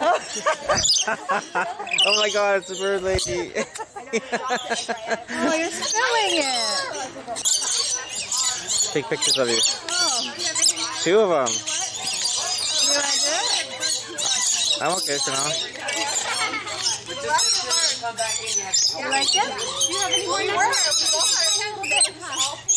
Oh my god, it's a bird lady. Oh, you're spilling it. Take pictures of you. Oh. 2 of them. You like it? I'm okay for now. You like it? Do you have any more?